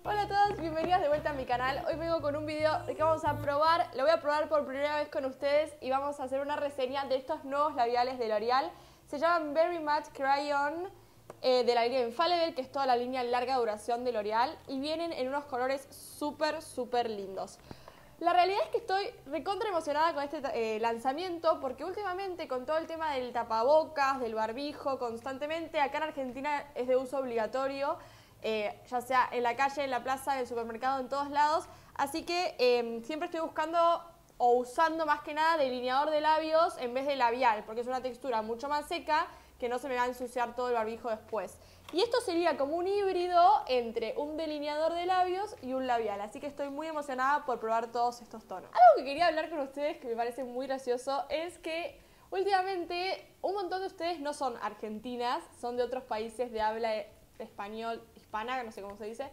Hola a todos, bienvenidos de vuelta a mi canal. Hoy vengo con un video que vamos a probar, lo voy a probar por primera vez con ustedes y vamos a hacer una reseña de estos nuevos labiales de L'Oreal. Se llaman Very Matte Crayon de la línea Infallible, que es toda la línea larga duración de L'Oreal y vienen en unos colores súper lindos. La realidad es que estoy recontra emocionada con este lanzamiento porque últimamente con todo el tema del tapabocas, del barbijo, constantemente acá en Argentina es de uso obligatorio, ya sea en la calle, en la plaza, en el supermercado, en todos lados. Así que siempre estoy buscando o usando más que nada delineador de labios en vez de labial, porque es una textura mucho más seca que no se me va a ensuciar todo el barbijo después. Y esto sería como un híbrido entre un delineador de labios y un labial, así que estoy muy emocionada por probar todos estos tonos. Algo que quería hablar con ustedes que me parece muy gracioso es que últimamente un montón de ustedes no son argentinas, son de otros países de habla español, hispana, no sé cómo se dice,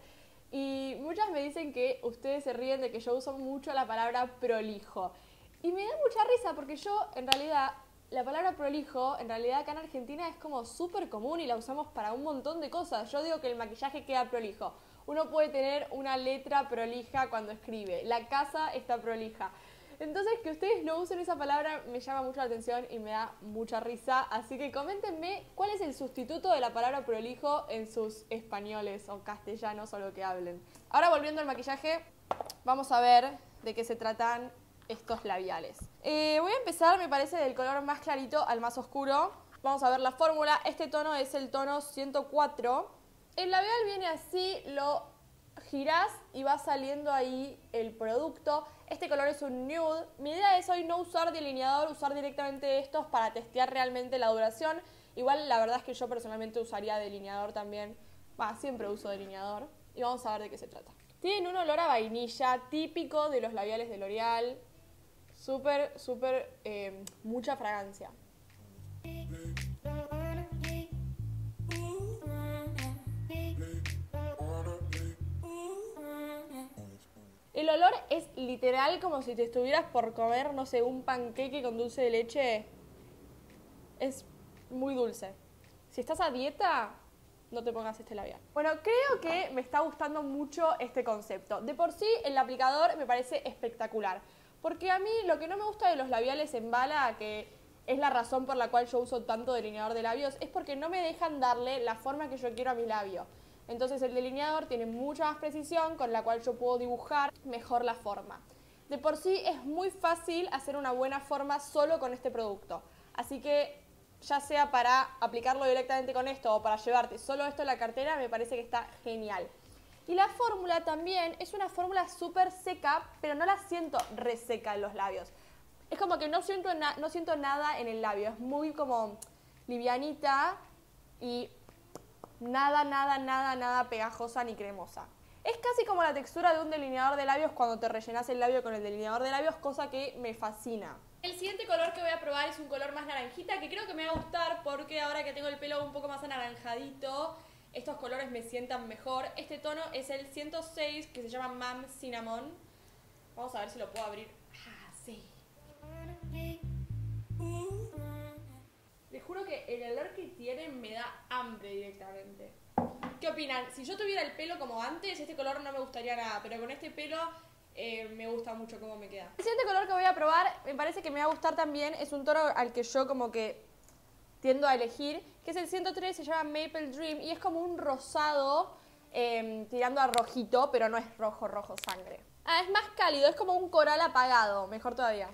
y muchas me dicen que ustedes se ríen de que yo uso mucho la palabra prolijo. Y me da mucha risa porque yo, en realidad, la palabra prolijo, en realidad acá en Argentina es como súper común y la usamos para un montón de cosas. Yo digo que el maquillaje queda prolijo. Uno puede tener una letra prolija cuando escribe. La casa está prolija. Entonces, que ustedes no usen esa palabra me llama mucho la atención y me da mucha risa. Así que coméntenme cuál es el sustituto de la palabra prolijo en sus españoles o castellanos o lo que hablen. Ahora, volviendo al maquillaje, vamos a ver de qué se tratan estos labiales. Voy a empezar, me parece, del color más clarito al más oscuro. Vamos a ver la fórmula. Este tono es el tono 104. El labial viene así, lo girás y va saliendo ahí el producto. Este color es un nude. Mi idea es hoy no usar delineador, usar directamente estos para testear realmente la duración. Igual la verdad es que yo personalmente usaría delineador también. Siempre uso delineador. Y vamos a ver de qué se trata. Tienen un olor a vainilla típico de los labiales de L'Oreal. Súper, mucha fragancia. El olor es literal como si te estuvieras por comer, no sé, un panqueque con dulce de leche. Es muy dulce. Si estás a dieta, no te pongas este labial. Bueno, creo que me está gustando mucho este concepto. De por sí, el aplicador me parece espectacular. Porque a mí lo que no me gusta de los labiales en bala, que es la razón por la cual yo uso tanto delineador de labios, es porque no me dejan darle la forma que yo quiero a mi labio. Entonces el delineador tiene mucha más precisión con la cual yo puedo dibujar mejor la forma. De por sí es muy fácil hacer una buena forma solo con este producto. Así que ya sea para aplicarlo directamente con esto o para llevarte solo esto en la cartera, me parece que está genial. Y la fórmula también es una fórmula súper seca, pero no la siento reseca en los labios. Es como que no siento nada en el labio, es muy como livianita y nada pegajosa ni cremosa. Es casi como la textura de un delineador de labios cuando te rellenas el labio con el delineador de labios, cosa que me fascina. El siguiente color que voy a probar es un color más naranjita, que creo que me va a gustar porque ahora que tengo el pelo un poco más anaranjadito, estos colores me sientan mejor. Este tono es el 106, que se llama Mam Cinnamon. Vamos a ver si lo puedo abrir. Sí. Les juro que el olor que tiene me da hambre directamente. ¿Qué opinan? Si yo tuviera el pelo como antes, este color no me gustaría nada, pero con este pelo me gusta mucho cómo me queda. El siguiente color que voy a probar, me parece que me va a gustar también, es un tono al que yo como que tiendo a elegir, que es el 103, se llama Maple Dream, y es como un rosado tirando a rojito, pero no es rojo sangre. Es más cálido, es como un coral apagado, mejor todavía.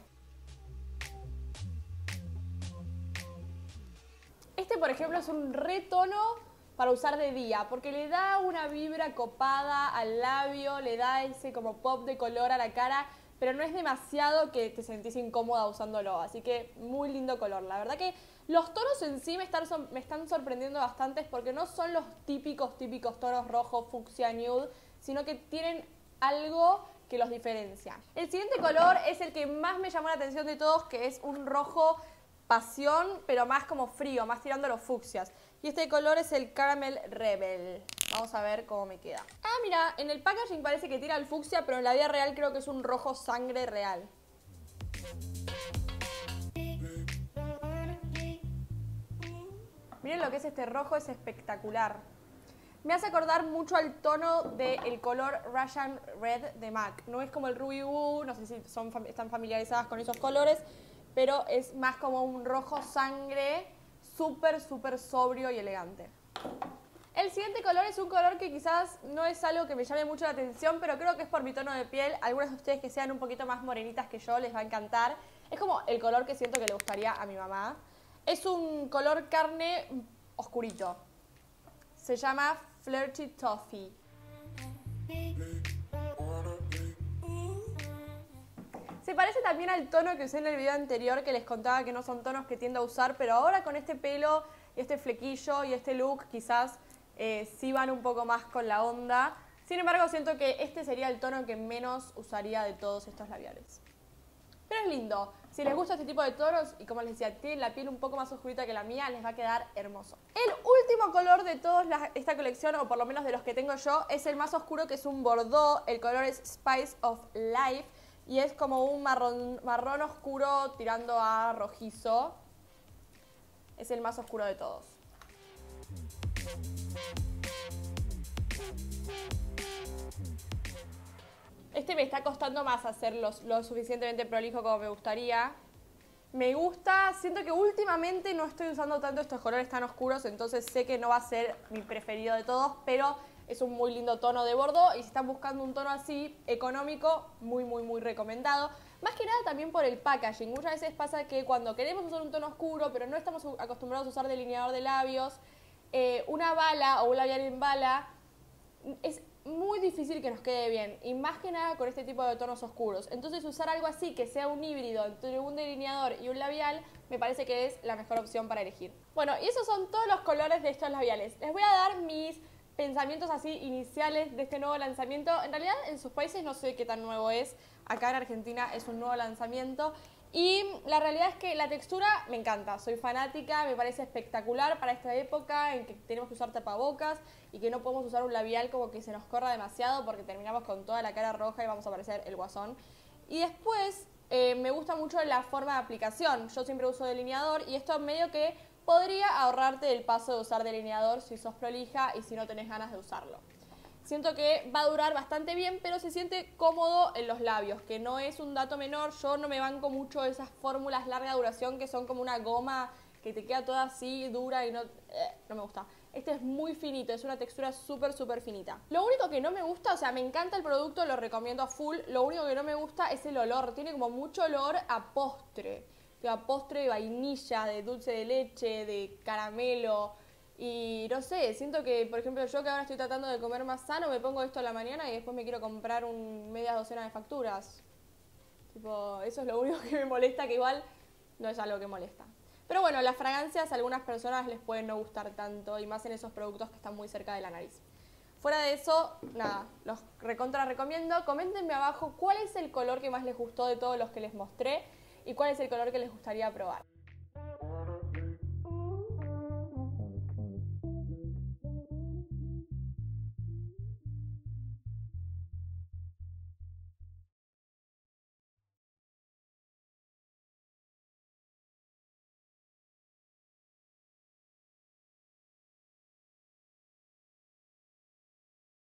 Este, por ejemplo, es un retono para usar de día, porque le da una vibra copada al labio, le da ese como pop de color a la cara, pero no es demasiado que te sentís incómoda usándolo, así que muy lindo color. La verdad que los tonos en sí me están sorprendiendo bastante porque no son los típicos tonos rojo, fucsia, nude, sino que tienen algo que los diferencia. El siguiente color es el que más me llamó la atención de todos, que es un rojo pasión, pero más como frío, más tirando a los fucsias. Y este color es el Caramel Rebel. Vamos a ver cómo me queda. Mira, en el packaging parece que tira al fucsia, pero en la vida real creo que es un rojo sangre real. Miren lo que es este rojo, es espectacular. Me hace acordar mucho al tono del color Russian Red de MAC. No es como el Ruby Woo, no sé si están familiarizadas con esos colores, pero es más como un rojo sangre, súper, súper sobrio y elegante. El siguiente color es un color que quizás no es algo que me llame mucho la atención, pero creo que es por mi tono de piel. Algunas de ustedes que sean un poquito más morenitas que yo les va a encantar. Es como el color que siento que le gustaría a mi mamá. Es un color carne oscurito. Se llama Flirty Toffee. Se parece también al tono que usé en el video anterior, que les contaba que no son tonos que tiendo a usar, pero ahora con este pelo y este flequillo y este look quizás sí van un poco más con la onda. Sin embargo, siento que este sería el tono que menos usaría de todos estos labiales. Pero es lindo. Si les gusta este tipo de tonos y como les decía, tienen la piel un poco más oscurita que la mía, les va a quedar hermoso. El último color de toda esta colección, o por lo menos de los que tengo yo, es el más oscuro, que es un bordeaux. El color es Spice of Life y es como un marrón oscuro tirando a rojizo. Es el más oscuro de todos. Este me está costando más hacerlo lo suficientemente prolijo como me gustaría. Me gusta, siento que últimamente no estoy usando tanto estos colores tan oscuros, entonces sé que no va a ser mi preferido de todos, pero es un muy lindo tono de bordeaux y si están buscando un tono así económico, muy, muy, muy recomendado. Más que nada también por el packaging. Muchas veces pasa que cuando queremos usar un tono oscuro, pero no estamos acostumbrados a usar delineador de labios, una bala o un labial en bala es muy difícil que nos quede bien, y más que nada con este tipo de tonos oscuros. Entonces usar algo así que sea un híbrido entre un delineador y un labial me parece que es la mejor opción para elegir. Bueno, y esos son todos los colores de estos labiales. Les voy a dar mis pensamientos así iniciales de este nuevo lanzamiento. En realidad en sus países no sé qué tan nuevo es. Acá en Argentina es un nuevo lanzamiento. Y la realidad es que la textura me encanta, soy fanática, me parece espectacular para esta época en que tenemos que usar tapabocas y que no podemos usar un labial como que se nos corra demasiado porque terminamos con toda la cara roja y vamos a parecer el guasón. Y después me gusta mucho la forma de aplicación, yo siempre uso delineador y esto medio que podría ahorrarte el paso de usar delineador si sos prolija y si no tenés ganas de usarlo. Siento que va a durar bastante bien, pero se siente cómodo en los labios, que no es un dato menor. Yo no me banco mucho esas fórmulas larga duración que son como una goma que te queda toda así dura y no me gusta. Este es muy finito, es una textura súper, súper finita. Lo único que no me gusta, o sea, me encanta el producto, lo recomiendo a full. Lo único que no me gusta es el olor. Tiene como mucho olor a postre. A postre de vainilla, de dulce de leche, de caramelo. Y no sé, siento que, por ejemplo, yo que ahora estoy tratando de comer más sano, me pongo esto a la mañana y después me quiero comprar media docena de facturas. Tipo, eso es lo único que me molesta, que igual no es algo que molesta. Pero bueno, las fragancias a algunas personas les pueden no gustar tanto, y más en esos productos que están muy cerca de la nariz. Fuera de eso, nada, los recontra recomiendo. Coméntenme abajo cuál es el color que más les gustó de todos los que les mostré y cuál es el color que les gustaría probar.